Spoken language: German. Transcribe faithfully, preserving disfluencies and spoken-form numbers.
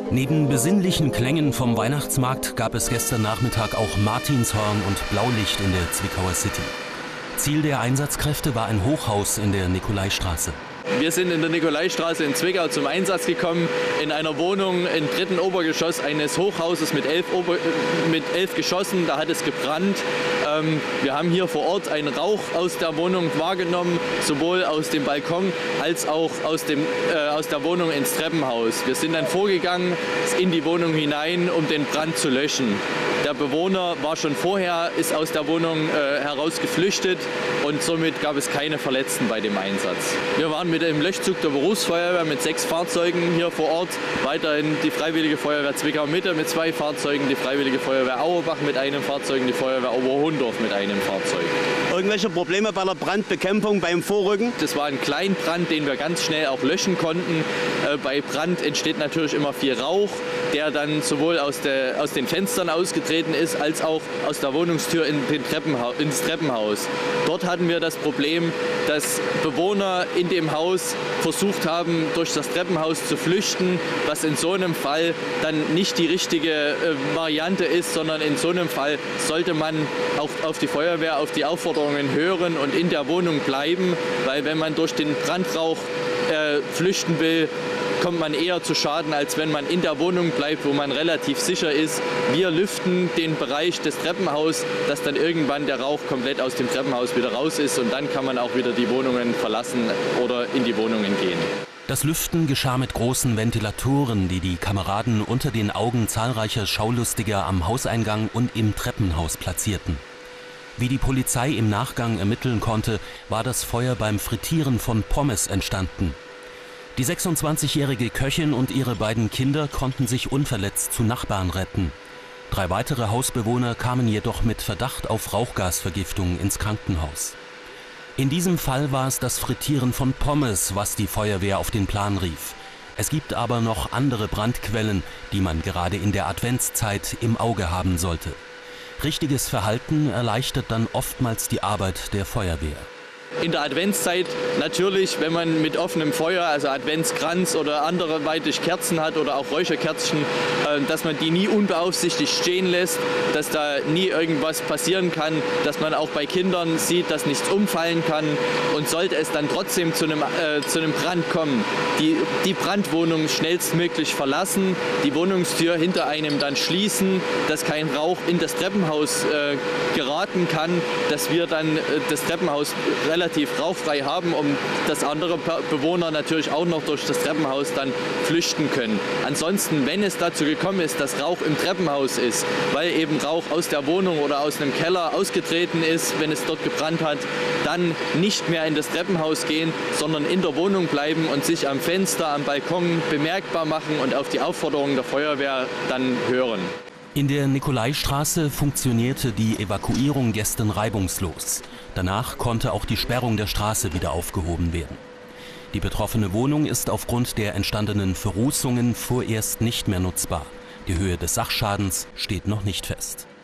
Neben besinnlichen Klängen vom Weihnachtsmarkt gab es gestern Nachmittag auch Martinshorn und Blaulicht in der Zwickauer City. Ziel der Einsatzkräfte war ein Hochhaus in der Nikolaistraße. Wir sind in der Nikolaistraße in Zwickau zum Einsatz gekommen, in einer Wohnung im dritten Obergeschoss eines Hochhauses mit elf, Ober mit elf Geschossen. Da hat es gebrannt. Ähm, wir haben hier vor Ort einen Rauch aus der Wohnung wahrgenommen, sowohl aus dem Balkon als auch aus, dem, äh, aus der Wohnung ins Treppenhaus. Wir sind dann vorgegangen in die Wohnung hinein, um den Brand zu löschen. Der Bewohner war schon vorher, ist aus der Wohnung äh, heraus geflüchtet und somit gab es keine Verletzten bei dem Einsatz. Wir waren mit dem Löschzug der Berufsfeuerwehr mit sechs Fahrzeugen hier vor Ort, weiterhin die Freiwillige Feuerwehr Zwickau Mitte mit zwei Fahrzeugen, die Freiwillige Feuerwehr Auerbach mit einem Fahrzeug und die Feuerwehr Oberhondorf mit einem Fahrzeug. Irgendwelche Probleme bei der Brandbekämpfung beim Vorrücken? Das war ein Kleinbrand, den wir ganz schnell auch löschen konnten. Äh, bei Brand entsteht natürlich immer viel Rauch, der dann sowohl aus, der, aus den Fenstern ausgetreten ist, als auch aus der Wohnungstür in den Treppenha- ins Treppenhaus. Dort hatten wir das Problem, dass Bewohner in dem Haus versucht haben, durch das Treppenhaus zu flüchten, was in so einem Fall dann nicht die richtige äh, Variante ist, sondern in so einem Fall sollte man auch auf die Feuerwehr, auf die Aufforderungen hören und in der Wohnung bleiben, weil wenn man durch den Brandrauch äh, flüchten will, kommt man eher zu Schaden, als wenn man in der Wohnung bleibt, wo man relativ sicher ist. Wir lüften den Bereich des Treppenhauses, dass dann irgendwann der Rauch komplett aus dem Treppenhaus wieder raus ist und dann kann man auch wieder die Wohnungen verlassen oder in die Wohnungen gehen. Das Lüften geschah mit großen Ventilatoren, die die Kameraden unter den Augen zahlreicher Schaulustiger am Hauseingang und im Treppenhaus platzierten. Wie die Polizei im Nachgang ermitteln konnte, war das Feuer beim Frittieren von Pommes entstanden. Die sechsundzwanzigjährige Köchin und ihre beiden Kinder konnten sich unverletzt zu Nachbarn retten. Drei weitere Hausbewohner kamen jedoch mit Verdacht auf Rauchgasvergiftung ins Krankenhaus. In diesem Fall war es das Frittieren von Pommes, was die Feuerwehr auf den Plan rief. Es gibt aber noch andere Brandquellen, die man gerade in der Adventszeit im Auge haben sollte. Richtiges Verhalten erleichtert dann oftmals die Arbeit der Feuerwehr. In der Adventszeit natürlich, wenn man mit offenem Feuer, also Adventskranz oder anderweitig Kerzen hat oder auch Räucherkerzchen, dass man die nie unbeaufsichtigt stehen lässt, dass da nie irgendwas passieren kann, dass man auch bei Kindern sieht, dass nichts umfallen kann. Und sollte es dann trotzdem zu einem, äh, zu einem Brand kommen, die, die Brandwohnung schnellstmöglich verlassen, die Wohnungstür hinter einem dann schließen, dass kein Rauch in das Treppenhaus äh, geraten kann, dass wir dann äh, das Treppenhaus relativ relativ rauchfrei haben, um dass andere Bewohner natürlich auch noch durch das Treppenhaus dann flüchten können. Ansonsten, wenn es dazu gekommen ist, dass Rauch im Treppenhaus ist, weil eben Rauch aus der Wohnung oder aus einem Keller ausgetreten ist, wenn es dort gebrannt hat, dann nicht mehr in das Treppenhaus gehen, sondern in der Wohnung bleiben und sich am Fenster, am Balkon bemerkbar machen und auf die Aufforderungen der Feuerwehr dann hören. In der Nikolaistraße funktionierte die Evakuierung gestern reibungslos. Danach konnte auch die Sperrung der Straße wieder aufgehoben werden. Die betroffene Wohnung ist aufgrund der entstandenen Verrußungen vorerst nicht mehr nutzbar. Die Höhe des Sachschadens steht noch nicht fest.